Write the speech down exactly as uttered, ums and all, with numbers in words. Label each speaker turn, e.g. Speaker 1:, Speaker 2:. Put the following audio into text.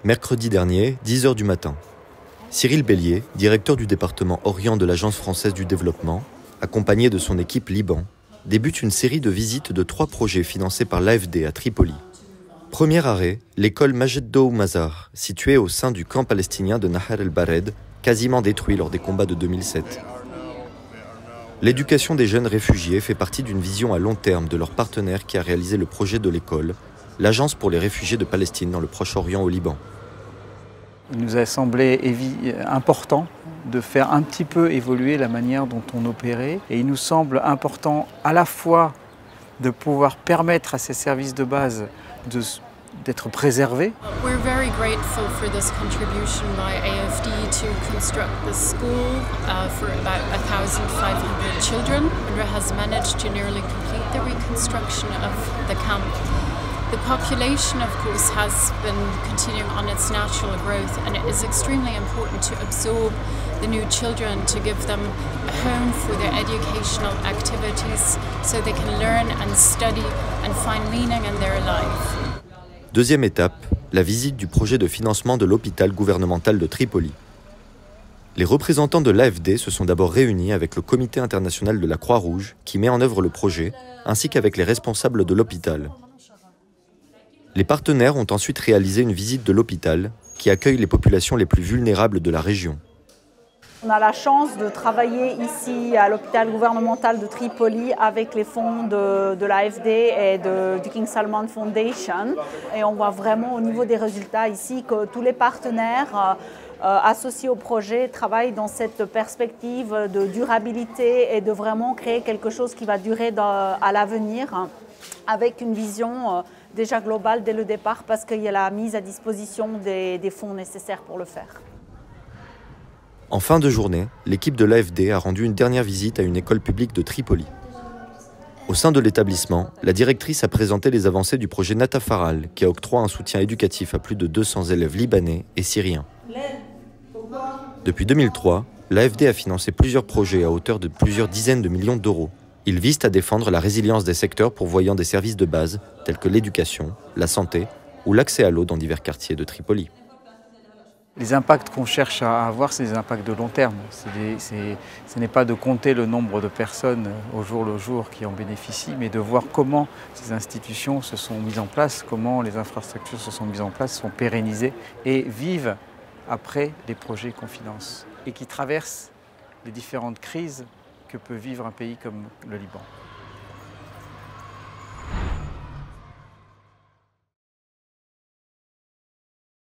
Speaker 1: Mercredi dernier, dix heures du matin. Cyril Bélier, directeur du département Orient de l'Agence française du développement, accompagné de son équipe Liban, débute une série de visites de trois projets financés par l'A F D à Tripoli. Premier arrêt, l'école Majed Dou Mazar, située au sein du camp palestinien de Nahar el-Bared, quasiment détruit lors des combats de deux mille sept. L'éducation des jeunes réfugiés fait partie d'une vision à long terme de leur partenaire qui a réalisé le projet de l'école, l'Agence pour les réfugiés de Palestine dans le Proche-Orient au Liban.
Speaker 2: Il nous a semblé important de faire un petit peu évoluer la manière dont on opérait et il nous semble important à la fois de pouvoir permettre à ces services de base de d'être préservés.
Speaker 3: We're very grateful for this contribution by A F D to construct this school uh, for about one thousand five hundred children. UNRWA has managed to nearly complete the reconstruction of the camp. The population, of course, has been continuing on its natural growth, and it is extremely important to absorb the new children, to give them a home for their educational activities so they can learn and study and find meaning in their life.
Speaker 1: Deuxième étape, la visite du projet de financement de l'hôpital gouvernemental de Tripoli. Les représentants de l'A F D se sont d'abord réunis avec le Comité international de la Croix-Rouge qui met en œuvre le projet, ainsi qu'avec les responsables de l'hôpital. Les partenaires ont ensuite réalisé une visite de l'hôpital qui accueille les populations les plus vulnérables de la région.
Speaker 4: On a la chance de travailler ici à l'hôpital gouvernemental de Tripoli avec les fonds de, de l'A F D et de, du King Salman Foundation. Et on voit vraiment au niveau des résultats ici que tous les partenaires euh, associés au projet travaillent dans cette perspective de durabilité et de vraiment créer quelque chose qui va durer dans, à l'avenir avec une vision euh, déjà globale dès le départ parce qu'il y a la mise à disposition des, des fonds nécessaires pour le faire.
Speaker 1: En fin de journée, l'équipe de l'A F D a rendu une dernière visite à une école publique de Tripoli. Au sein de l'établissement, la directrice a présenté les avancées du projet Natafaral, qui octroie un soutien éducatif à plus de deux cents élèves libanais et syriens. Depuis deux mille trois, l'A F D a financé plusieurs projets à hauteur de plusieurs dizaines de millions d'euros. Ils visent à défendre la résilience des secteurs pourvoyant des services de base, tels que l'éducation, la santé ou l'accès à l'eau dans divers quartiers de Tripoli.
Speaker 2: Les impacts qu'on cherche à avoir, c'est des impacts de long terme. Des, ce n'est pas de compter le nombre de personnes au jour le jour qui en bénéficient, mais de voir comment ces institutions se sont mises en place, comment les infrastructures se sont mises en place, sont pérennisées et vivent après les projets qu'on finance et qui traversent les différentes crises que peut vivre un pays comme le Liban.